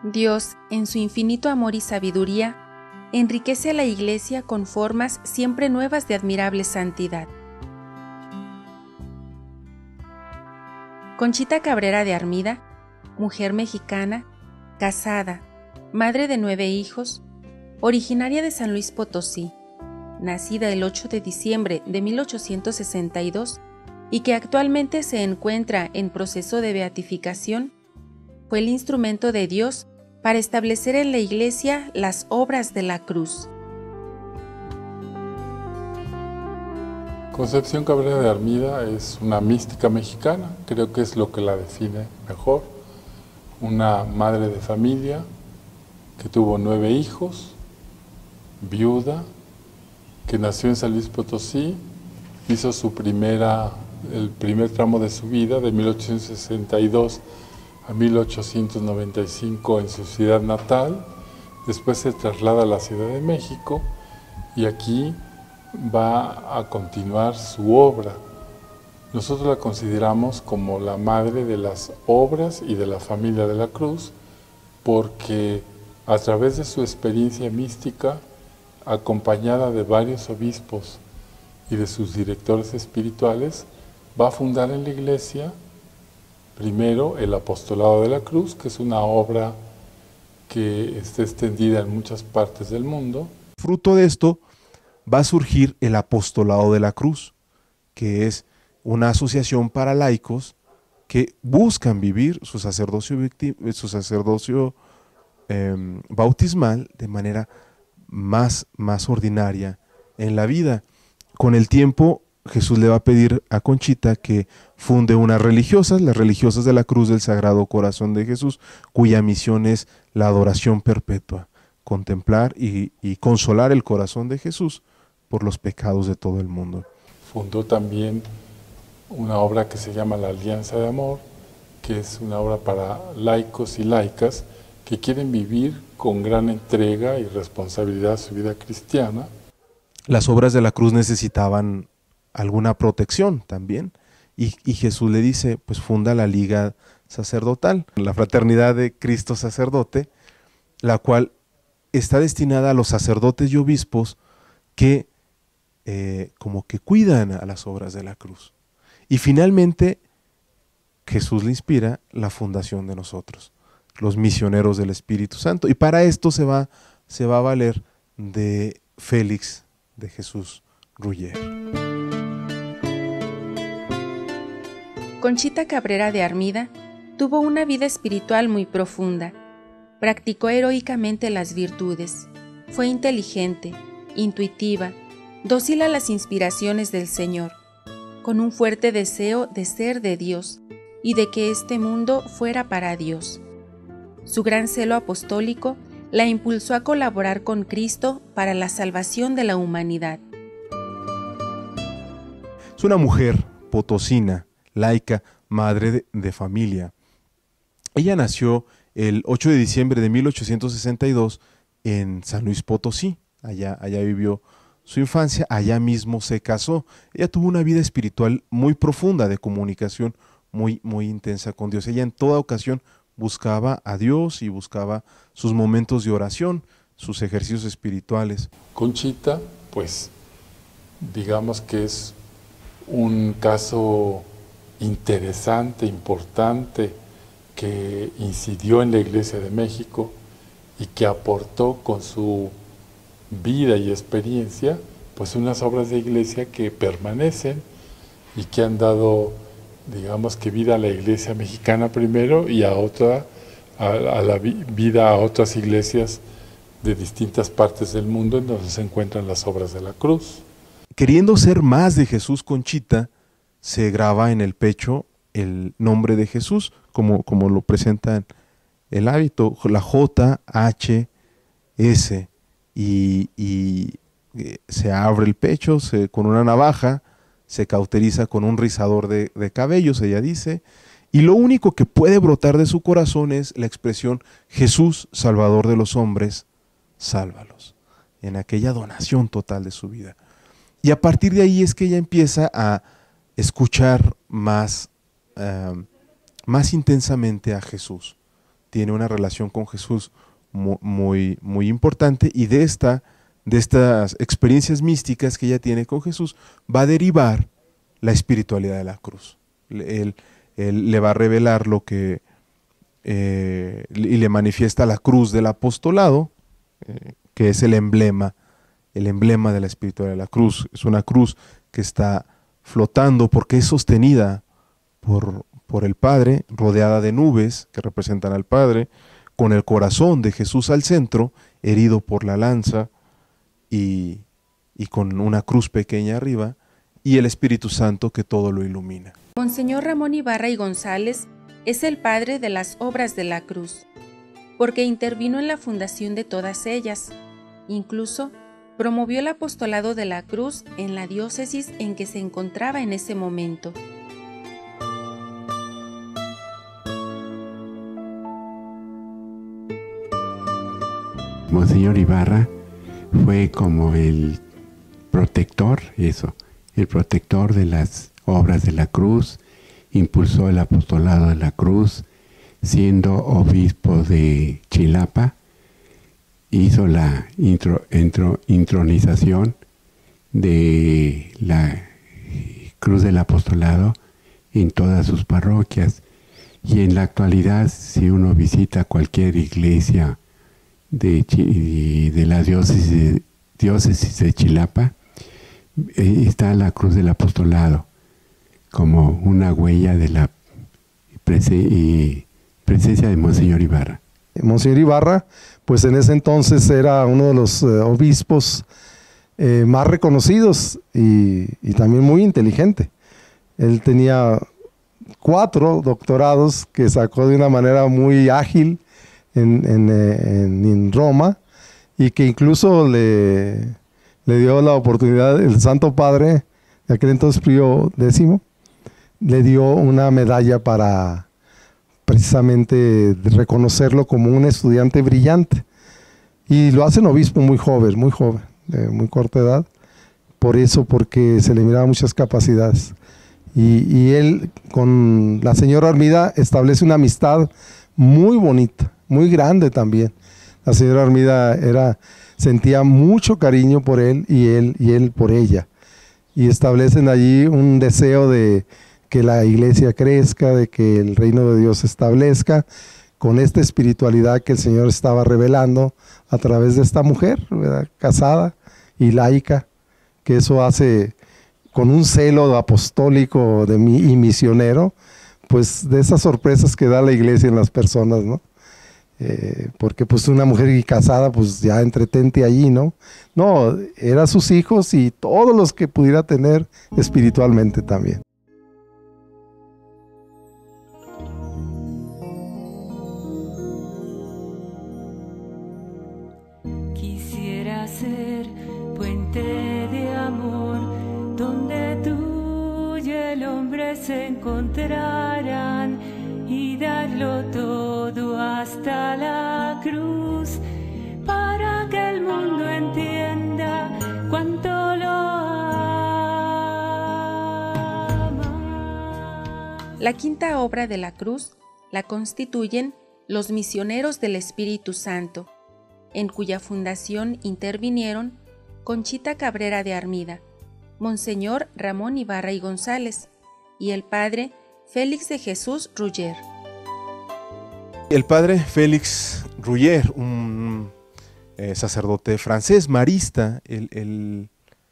Dios, en su infinito amor y sabiduría, enriquece a la Iglesia con formas siempre nuevas de admirable santidad. Conchita Cabrera de Armida, mujer mexicana, casada, madre de 9 hijos, originaria de San Luis Potosí, nacida el 8 de diciembre de 1862 y que actualmente se encuentra en proceso de beatificación, fue el instrumento de Dios para establecer en la Iglesia las obras de la cruz. Concepción Cabrera de Armida es una mística mexicana, creo que es lo que la define mejor. Una madre de familia que tuvo 9 hijos, viuda, que nació en San Luis Potosí, hizo el primer tramo de su vida, de 1862 a 1895 en su ciudad natal, después se traslada a la Ciudad de México y aquí va a continuar su obra. Nosotros la consideramos como la madre de las obras y de la familia de la cruz, porque a través de su experiencia mística, acompañada de varios obispos y de sus directores espirituales, va a fundar en la Iglesia primero el Apostolado de la Cruz, que es una obra que está extendida en muchas partes del mundo. Fruto de esto va a surgir el Apostolado de la Cruz, que es una asociación para laicos que buscan vivir su sacerdocio bautismal de manera más ordinaria en la vida. Con el tiempo, Jesús le va a pedir a Conchita que funde unas religiosas, las religiosas de la Cruz del Sagrado Corazón de Jesús, cuya misión es la adoración perpetua, contemplar y consolar el corazón de Jesús por los pecados de todo el mundo. Fundó también una obra que se llama La Alianza de Amor, que es una obra para laicos y laicas que quieren vivir con gran entrega y responsabilidad su vida cristiana. Las obras de la cruz necesitaban alguna protección también, y Jesús le dice, pues funda la Liga Sacerdotal, la Fraternidad de Cristo Sacerdote, la cual está destinada a los sacerdotes y obispos que como que cuidan a las obras de la cruz. Y finalmente Jesús le inspira la fundación de nosotros, los misioneros del Espíritu Santo, y para esto se va a valer de Félix de Jesús Ruller. Conchita Cabrera de Armida tuvo una vida espiritual muy profunda. Practicó heroicamente las virtudes. Fue inteligente, intuitiva, dócil a las inspiraciones del Señor, con un fuerte deseo de ser de Dios y de que este mundo fuera para Dios. Su gran celo apostólico la impulsó a colaborar con Cristo para la salvación de la humanidad. Es una mujer potosina, laica, madre de familia. Ella nació el 8 de diciembre de 1862 en San Luis Potosí. Allá vivió su infancia, allá mismo se casó. Ella tuvo una vida espiritual muy profunda, de comunicación muy intensa con Dios. Ella en toda ocasión buscaba a Dios y buscaba sus momentos de oración, sus ejercicios espirituales. Conchita, pues, digamos que es un caso interesante, importante, que incidió en la Iglesia de México y que aportó con su vida y experiencia, pues unas obras de iglesia que permanecen y que han dado, digamos que vida a la Iglesia mexicana primero y a la vida a otras iglesias de distintas partes del mundo en donde se encuentran las obras de la cruz. Queriendo ser más de Jesús, Conchita se graba en el pecho el nombre de Jesús, como lo presenta en el hábito, la JHS, y se abre el pecho con una navaja, se cauteriza con un rizador de cabellos, ella dice, y lo único que puede brotar de su corazón es la expresión Jesús, Salvador de los hombres, sálvalos, en aquella donación total de su vida. Y a partir de ahí es que ella empieza a escuchar más intensamente a Jesús. tiene una relación con Jesús muy, muy importante, y de estas experiencias místicas que ella tiene con Jesús va a derivar la espiritualidad de la cruz. Él le va a revelar lo que y le manifiesta la cruz del apostolado, que es el emblema de la espiritualidad de la cruz. Es una cruz que está flotando porque es sostenida por el Padre, rodeada de nubes que representan al Padre, con el corazón de Jesús al centro, herido por la lanza, y con una cruz pequeña arriba, y el Espíritu Santo que todo lo ilumina. Monseñor Ramón Ibarra y González es el padre de las obras de la cruz, porque intervino en la fundación de todas ellas. Incluso promovió el apostolado de la cruz en la diócesis en que se encontraba en ese momento. Monseñor Ibarra fue como el protector, el protector de las obras de la cruz, impulsó el apostolado de la cruz, siendo obispo de Chilapa, hizo la intronización de la cruz del apostolado en todas sus parroquias, y en la actualidad, si uno visita cualquier iglesia de la diócesis de Chilapa, está la cruz del apostolado como una huella de la presencia de Monseñor Ibarra. Monseñor Ibarra, pues en ese entonces era uno de los obispos más reconocidos y también muy inteligente. Él tenía 4 doctorados que sacó de una manera muy ágil en Roma, y que incluso le dio la oportunidad, el Santo Padre, de aquel entonces Pío X, le dio una medalla para precisamente reconocerlo como un estudiante brillante. Y lo hacen obispo muy joven, de muy corta edad, porque se le miraba muchas capacidades. Y él con la señora Armida establece una amistad muy bonita, muy grande también. La señora Armida sentía mucho cariño por él y él por ella. Y establecen allí un deseo de que la iglesia crezca, de que el reino de Dios se establezca, con esta espiritualidad que el Señor estaba revelando a través de esta mujer, ¿verdad?, casada y laica, que eso hace con un celo apostólico y misionero, pues de esas sorpresas que da la iglesia en las personas, ¿no? Porque pues una mujer casada, pues ya entretente allí, ¿no? No, eran sus hijos y todos los que pudiera tener espiritualmente también. Quisiera ser puente de amor, donde tú y el hombre se encontrarán, y darlo todo hasta la cruz, para que el mundo entienda cuánto lo ama. La quinta obra de la cruz la constituyen los misioneros del Espíritu Santo, en cuya fundación intervinieron Conchita Cabrera de Armida, Monseñor Ramón Ibarra y González y el padre Félix de Jesús Ruller. El padre Félix Ruller, un sacerdote francés, marista, él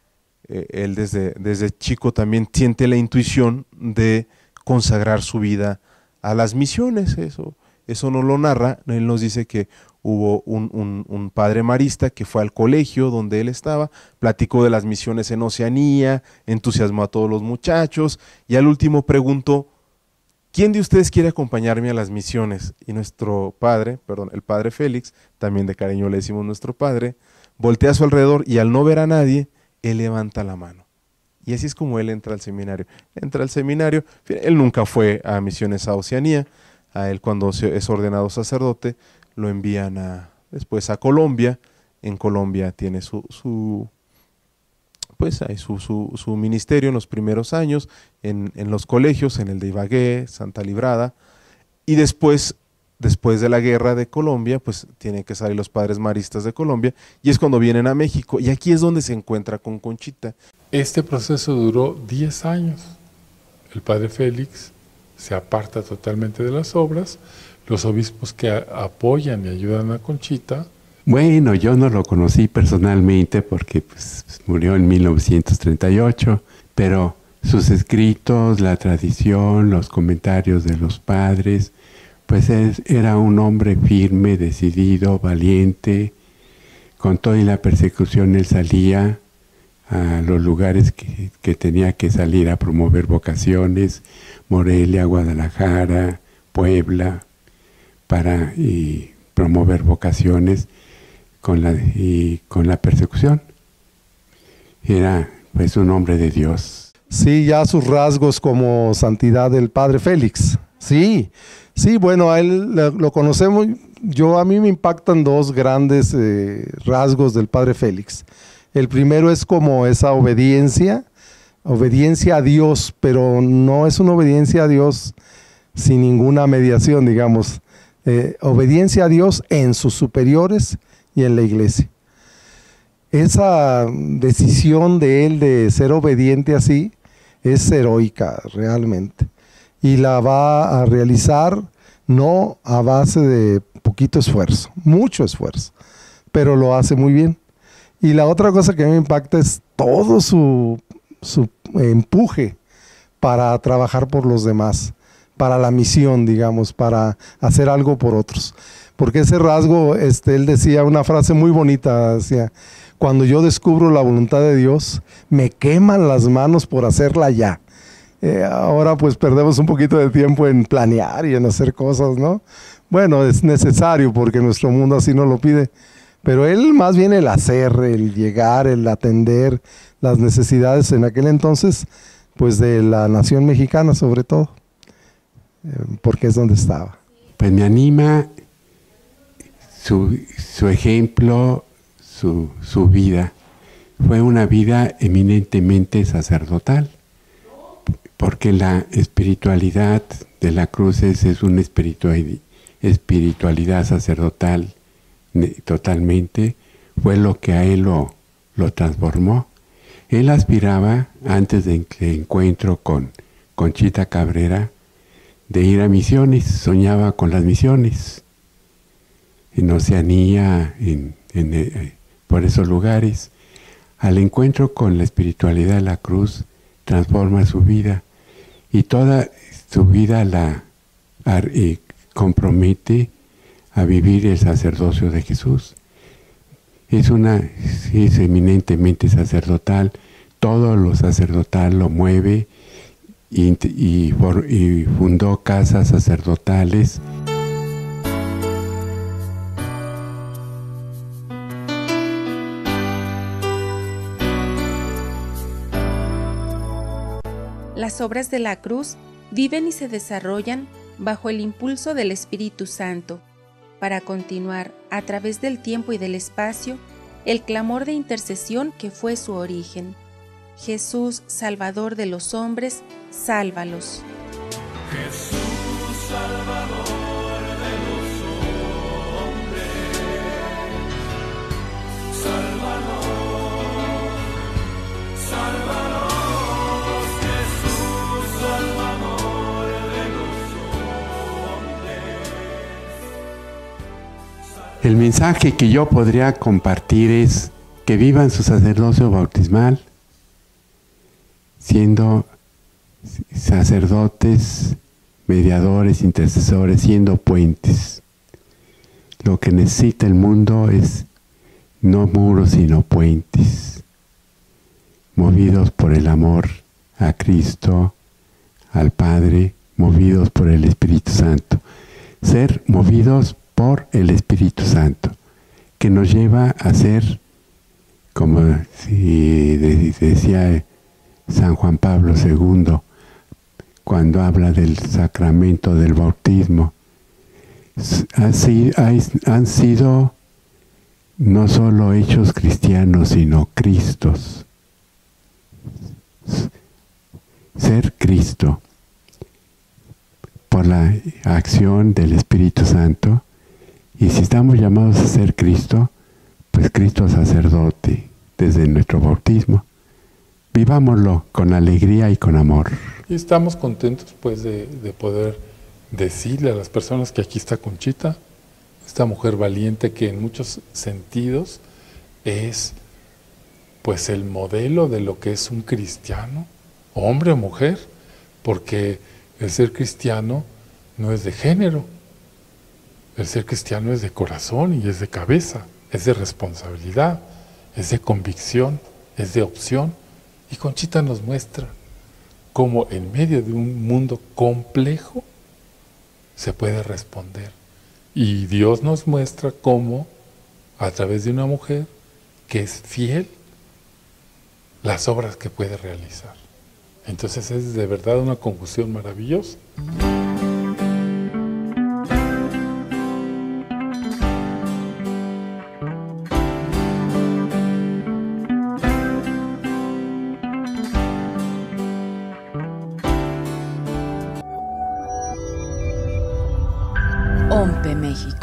desde chico también siente la intuición de consagrar su vida a las misiones. Eso no lo narra, él nos dice que hubo un padre marista que fue al colegio donde él estaba, platicó de las misiones en Oceanía, entusiasmó a todos los muchachos y al último preguntó: ¿quién de ustedes quiere acompañarme a las misiones? Y el padre Félix, también de cariño le decimos nuestro padre, voltea a su alrededor y al no ver a nadie, él levanta la mano. Y así es como él entra al seminario. Él nunca fue a misiones a Oceanía. A él, cuando es ordenado sacerdote, lo envían después a Colombia. En Colombia tiene su ministerio en los primeros años, en los colegios, en el de Ibagué, Santa Librada, y después después de la guerra de Colombia, pues tienen que salir los padres maristas de Colombia, y es cuando vienen a México, y aquí es donde se encuentra con Conchita. Este proceso duró 10 años. El padre Félix se aparta totalmente de las obras. Los obispos que apoyan y ayudan a Conchita. Bueno, yo no lo conocí personalmente porque pues, murió en 1938, pero sus escritos, la tradición, los comentarios de los padres, pues era un hombre firme, decidido, valiente. Con toda la persecución él salía a los lugares que tenía que salir a promover vocaciones, Morelia, Guadalajara, Puebla, para promover vocaciones con la persecución. Era pues un hombre de Dios. Sí, ya sus rasgos como santidad del padre Félix. Sí, bueno, a él lo conocemos. A mí me impactan dos grandes rasgos del padre Félix. El primero es como esa obediencia a Dios, pero no es una obediencia a Dios sin ninguna mediación, digamos. Obediencia a Dios en sus superiores y en la iglesia. Esa decisión de él de ser obediente así es heroica realmente, y la va a realizar no a base de poquito esfuerzo, mucho esfuerzo, pero lo hace muy bien. Y la otra cosa que me impacta es todo su empuje para trabajar por los demás, para la misión, digamos, para hacer algo por otros. Porque ese rasgo, él decía una frase muy bonita, decía: cuando yo descubro la voluntad de Dios, me queman las manos por hacerla ya. Ahora pues perdemos un poquito de tiempo en planear y en hacer cosas, ¿no? Bueno, es necesario porque nuestro mundo así nos lo pide. Pero él más bien el hacer, el llegar, el atender las necesidades en aquel entonces, pues de la nación mexicana sobre todo, porque es donde estaba. Pues me anima su ejemplo, su vida. Fue una vida eminentemente sacerdotal, porque la espiritualidad de la cruz es una espiritualidad sacerdotal totalmente. Fue lo que a él lo transformó. Él aspiraba, antes del encuentro con Conchita Cabrera, de ir a misiones. Soñaba con las misiones en Oceanía, por esos lugares. Al encuentro con la espiritualidad de la cruz, transforma su vida, y toda su vida la compromete a vivir el sacerdocio de Jesús. Es eminentemente sacerdotal. Todo lo sacerdotal lo mueve, y fundó casas sacerdotales. Las obras de la cruz viven y se desarrollan bajo el impulso del Espíritu Santo, para continuar a través del tiempo y del espacio el clamor de intercesión que fue su origen. Jesús, Salvador de los hombres, sálvalos. Jesús, Salvador de los hombres, sálvalos, sálvalos, Jesús, Salvador de los hombres. El mensaje que yo podría compartir es que vivan su sacerdocio bautismal, siendo sacerdotes, mediadores, intercesores, siendo puentes. Lo que necesita el mundo es no muros, sino puentes, movidos por el amor a Cristo, al Padre, movidos por el Espíritu Santo. Ser movidos por el Espíritu Santo, que nos lleva a ser, como decía San Juan Pablo II, cuando habla del sacramento del bautismo, han sido no solo hechos cristianos, sino Cristos. Ser Cristo. por la acción del Espíritu Santo. Y si estamos llamados a ser Cristo, pues Cristo sacerdote desde nuestro bautismo. Vivámoslo con alegría y con amor. Y estamos contentos pues de poder decirle a las personas que aquí está Conchita, esta mujer valiente que en muchos sentidos es pues el modelo de lo que es un cristiano, hombre o mujer, porque el ser cristiano no es de género, el ser cristiano es de corazón y es de cabeza, es de responsabilidad, es de convicción, es de opción. Y Conchita nos muestra cómo en medio de un mundo complejo se puede responder. Y Dios nos muestra cómo, a través de una mujer que es fiel, las obras que puede realizar. Entonces es de verdad una conjunción maravillosa. OMPE México.